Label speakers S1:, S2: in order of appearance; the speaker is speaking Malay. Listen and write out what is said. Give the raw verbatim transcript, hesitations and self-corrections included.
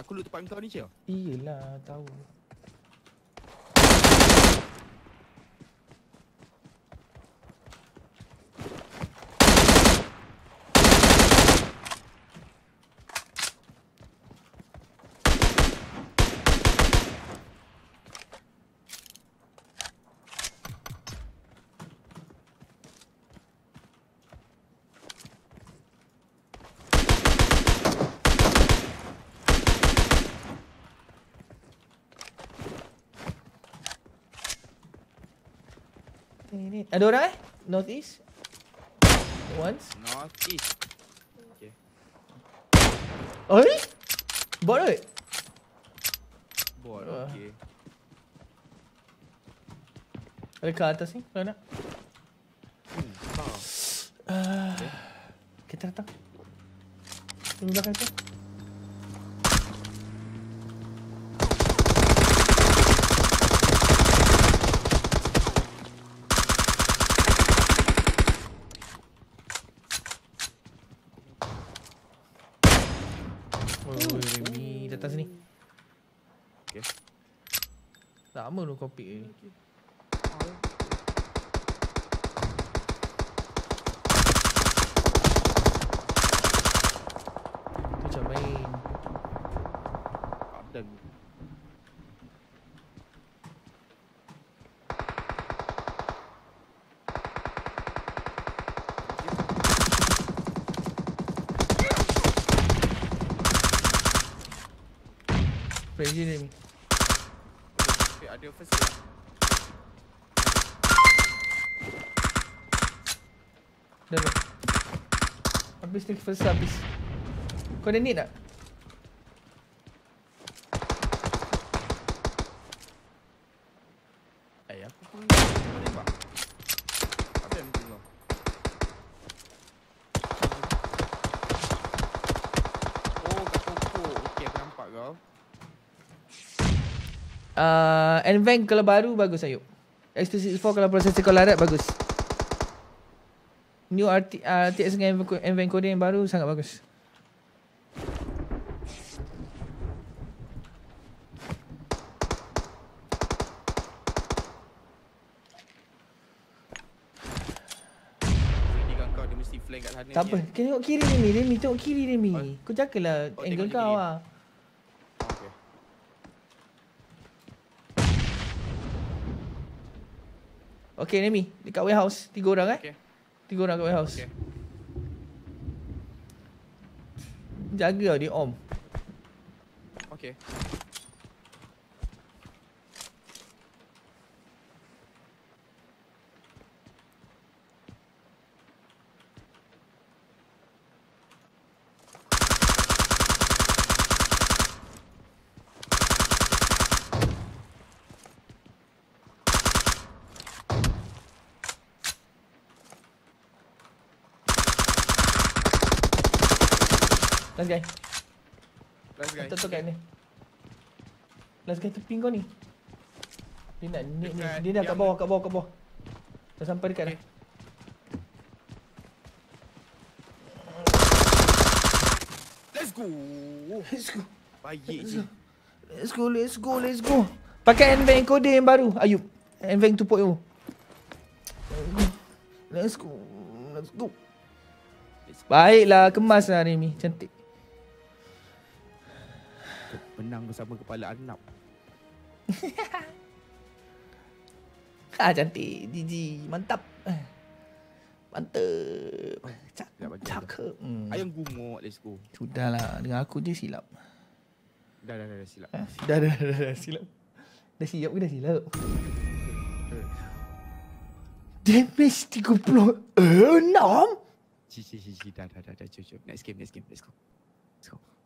S1: aku loot tempat kau ni, Cil?
S2: Iyalah, tahu. Ini ada orang eh? North East. Once.
S1: North East. Okay.
S2: Oi? Bot oi.
S1: Bot,
S2: Uh.
S1: okay.
S2: Ada kat atas ni kalau nak.
S1: Hmm, faham.
S2: Uh, okay. Kita datang. Tunggu belakang tu. Oh, Remy datang sini.
S1: Okay.
S2: Lama tu kau pick ni. Tu macam main.
S1: Abdan.
S2: Crazy Remy.
S1: Okay, ada first aid.
S2: Dah dah. Habis ni first habis. Kau ada need tak?
S1: Eh, aku pun boleh tembak. Abdan tengok. Oh, kat pokok. Okay, aku nampak kau.
S2: Uh, Nvanc kalau baru bagus Ayub. X two sixty-four kalau prosesor kau larat bagus. New R T, uh, R T X dengan Nvanc coding yang baru sangat bagus.
S1: Ini kan kau dia mesti flank kat sana.
S2: Tak apa, kena tengok kiri Remy. Remy tengok kiri Remy.
S1: Oh.
S2: Kau jagalah
S1: Oh,
S2: angle
S1: tengok
S2: kau
S1: kiri.
S2: ah.
S1: Okay.
S2: Okay Remy, dekat warehouse tiga orang eh.
S1: Okay.
S2: Tiga orang kat warehouse.
S1: Okay.
S2: Jaga tau dia om.
S1: Okay.
S2: Last guy.
S1: Last guy.
S2: Betul kat ni. Last guy tepi kau ni. Dia nak ni, ni.
S1: Dekat
S2: Dia dah kat
S1: yang-
S2: bawah, kat bawah, kat bawah. Dah sampai dekat dah.
S1: Okay. Let's go.
S2: Let's go.
S1: Baik je.
S2: Let's go, let's go, let's go. Pakai Nvanc code yang baru, Ayub. Nvanc two point oh. Let's go. Let's go. Baiklah, kemas lah Remy. Cantik.
S1: Menang bersama kepala anak.
S2: Ah, cantik. G G. Mantap. Mantap. Cak,
S1: Sekejap bagi
S2: cakep. Hmm.
S1: Ayam gumuk, let's go.
S2: Sudahlah. Dengan aku je silap.
S1: Dah, dah, dah, dah silap.
S2: Ha? Dah, dah, dah, dah, silap. Dah siap ke dah silap? Damage tiga puluh enam?
S1: Ci, ci, ci, ci. Dah, dah, dah, dah. Jom, jom. Next game, next game. Let's go. Let's go.